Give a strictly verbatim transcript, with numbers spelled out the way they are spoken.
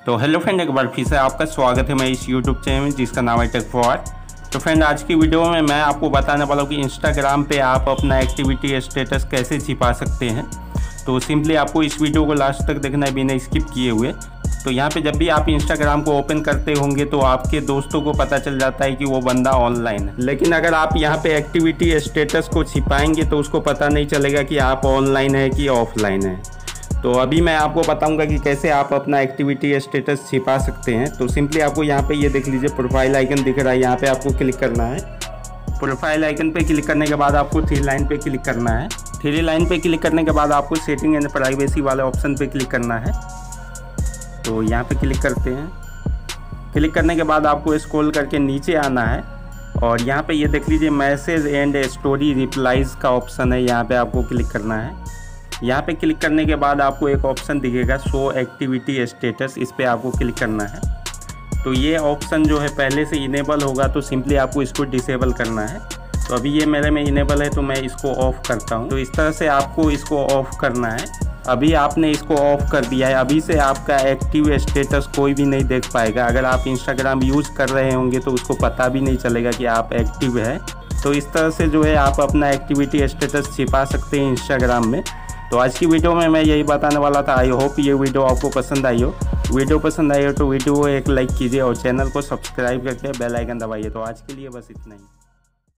तो hello friend, एक बार फिर से आपका स्वागत है मैं इस यूट्यूब चैनल में जिसका नाम है टेक फॉर। तो फ्रेंड, आज की वीडियो में मैं आपको बताने वाला हूँ कि इंस्टाग्राम पे आप अपना एक्टिविटी स्टेटस कैसे छिपा सकते हैं। तो सिंपली आपको इस वीडियो को लास्ट तक देखना है बिना स्किप किए हुए। तो यहाँ पे जब भी आप इंस्टाग्राम को ओपन करते होंगे तो आपके दोस्तों को पता चल जाता है कि वो बंदा ऑनलाइन है, लेकिन अगर आप यहाँ पे एक्टिविटी स्टेटस को छिपाएंगे तो उसको पता नहीं चलेगा कि आप ऑनलाइन है कि ऑफलाइन है। तो अभी मैं आपको बताऊंगा कि कैसे आप अपना एक्टिविटी स्टेटस छिपा सकते हैं। तो सिंपली आपको यहाँ पे ये देख लीजिए, प्रोफाइल आइकन दिख रहा है, यहाँ पे आपको क्लिक करना है। प्रोफाइल आइकन पे क्लिक करने के बाद आपको थ्री लाइन पे क्लिक करना है। थ्री लाइन पे क्लिक करने के बाद आपको सेटिंग एंड प्राइवेसी वाले ऑप्शन पे क्लिक करना है। तो यहाँ पे क्लिक करते हैं। क्लिक करने के बाद आपको स्क्रॉल करके नीचे आना है और यहाँ पे ये देख लीजिए मैसेज एंड स्टोरी रिप्लाईज का ऑप्शन है, यहाँ पे आपको क्लिक करना है। यहाँ पे क्लिक करने के बाद आपको एक ऑप्शन दिखेगा शो एक्टिविटी स्टेटस, इस पर आपको क्लिक करना है। तो ये ऑप्शन जो है पहले से इनेबल होगा तो सिंपली आपको इसको डिसेबल करना है। तो अभी ये मेरे में इनेबल है तो मैं इसको ऑफ़ करता हूँ। तो इस तरह से आपको इसको ऑफ़ करना है। अभी आपने इसको ऑफ़ कर दिया है, अभी से आपका एक्टिव स्टेटस कोई भी नहीं देख पाएगा। अगर आप इंस्टाग्राम यूज़ कर रहे होंगे तो उसको पता भी नहीं चलेगा कि आप एक्टिव है। तो इस तरह से जो है आप अपना एक्टिविटी स्टेटस छिपा सकते हैं इंस्टाग्राम में। तो आज की वीडियो में मैं यही बताने वाला था। आई होप ये वीडियो आपको पसंद आई हो। वीडियो पसंद आई हो तो वीडियो को एक लाइक कीजिए और चैनल को सब्सक्राइब करके बेल आइकन दबाइए। तो आज के लिए बस इतना ही।